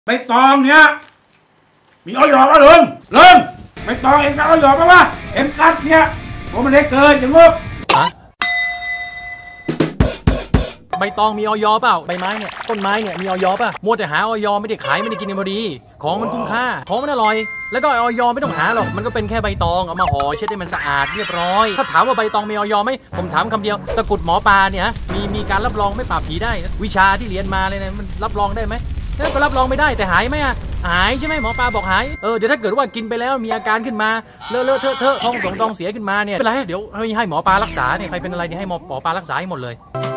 ใบตองเนี่ยมีออยป่ะลุงใบตองเองก็ออยป่ะวะเอ็มกัดเนี่ยผมมันเล็กเกินอย่างงบใบตองมีออยเปล่าใบไม้เนี่ยต้นไม้เนี่ยมีออยป่ะมัวแต่หาออยไม่ได้ขายไม่ได้กินพอดีของมันคุ้มค่าของมันอร่อยแล้วก็ออยไม่ต้องหาหรอกมันก็เป็นแค่ใบตองเอามาห่อเช็ดให้มันสะอาดเรียบร้อยถ้าถามว่าใบตองมีออยไหมผมถามคำเดียวตะกุดหมอปลาเนี่ยมีการรับรองไม่ปราบผีได้วิชาที่เรียนมาเลยนะมันรับรองได้ไหมก็รับรองไม่ได้แต่หายไหมอ่ะหายใช่ไหมหมอปลาบอกหายเดี๋ยวถ้าเกิดว่ากินไปแล้วมีอาการขึ้นมาเลอะเทอะท้องเสียขึ้นมาเนี่ยเป็นไรเดี๋ยวให้หมอปลารักษาเนี่ยใครเป็นอะไรเนี่ยให้หมอปลารักษาให้หมดเลย